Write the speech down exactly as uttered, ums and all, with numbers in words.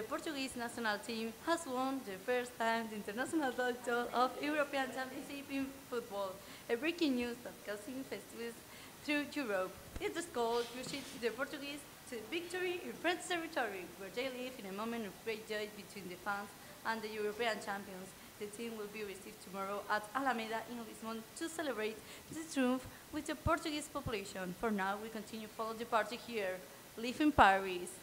the Portuguese national team has won the first time the international title of European Championship in football, a breaking news that causing festivals through Europe. It is called pushed the Portuguese to victory in French territory, where they live in a moment of great joy between the fans and the European champions. The team will be received tomorrow at Alameda in Lisbon to celebrate the triumph with the Portuguese population. For now, we continue to follow the party here. Live in Paris.